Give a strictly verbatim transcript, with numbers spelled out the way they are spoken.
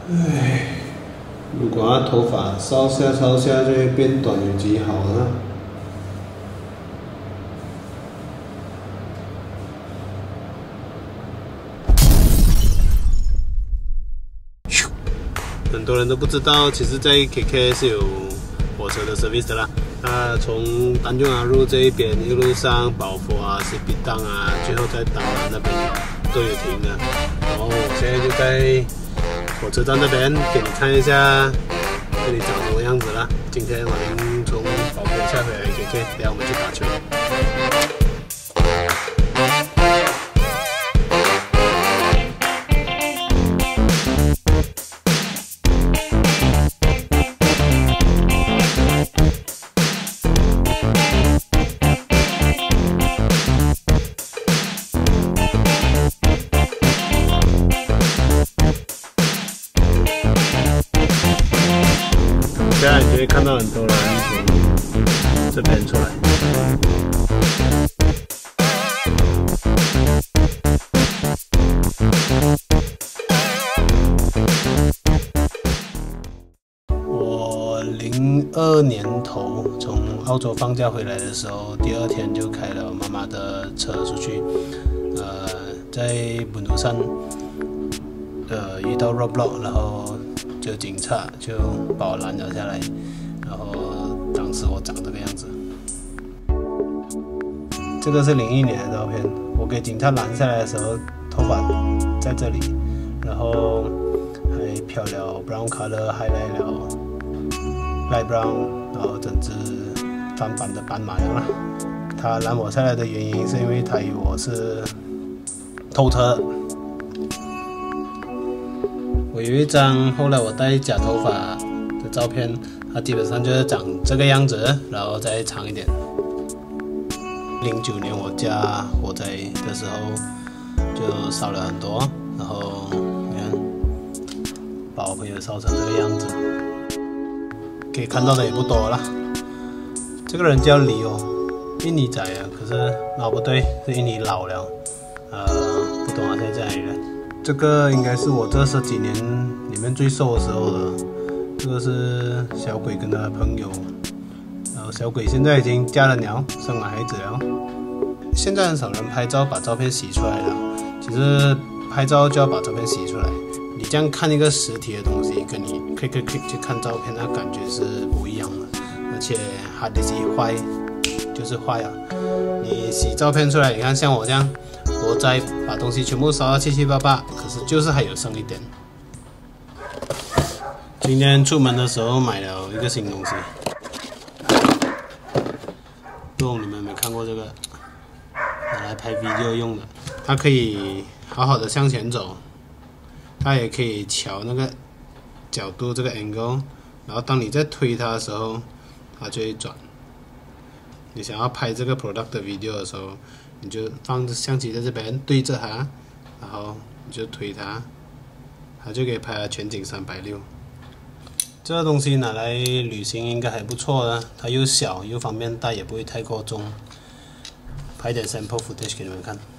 唉，如果他头发烧下烧下就会变短，有几好呢？很多人都不知道，其实在 K K 是有火车的 service 的啦。那从丹中阿路这一边一路上宝佛啊、Sipitang啊，最后在岛南那边都有停的。然后我现在就在火车站那边给你看一下这里长什么样子啦。今天我们从宝佛下回来 K K， 等下我们去打球。现在你就会看到很多人从这边出来。我零二年头从澳洲放假回来的时候，第二天就开了妈妈的车出去，呃，在本土山，呃，遇到 roadblock， 然后就警察就把我拦了下来，然后当时我长这个样子。这个是零一年的照片，我给警察拦下来的时候，头发在这里，然后还漂了 brown color highlight 了 light brown， 然后整只翻版的斑马样啦。他拦我下来的原因是因为他以为我是偷车。我有一张后来我戴假头发的照片，它基本上就是长这个样子，然后再长一点。零九年我家火灾的时候就烧了很多，然后你看把我朋友烧成这个样子，可以看到的也不多啦。这个人叫李哦，印尼仔啊，可是哦不对，是印尼佬了，呃，不懂他现在在哪里了。这个应该是我这十几年里面最瘦的时候了。这个是小鬼跟他的朋友，然后小鬼现在已经嫁了娘，生了孩子了。现在很少人拍照把照片洗出来了，其实拍照就要把照片洗出来。你这样看一个实体的东西，跟你 click click click 去看照片，那感觉是不一样的。而且hard disk一坏就是坏啊。你洗照片出来，你看像我这样。我再把东西全部烧到七七八八，可是就是还有剩一点。今天出门的时候买了一个新东西，不懂你们有没有看过这个？拿来拍 video 用的，它可以好好的向前走，它也可以调那个角度这个 angle， 然后当你在推它的时候，它就会转。你想要拍这个 product 的 video 的时候，你就放相机在这边对着它，然后你就推它，它就可以拍全景三百六十。这个东西拿来旅行应该还不错的，它又小又方便带，也不会太过重。拍点 sample footage 给你们看。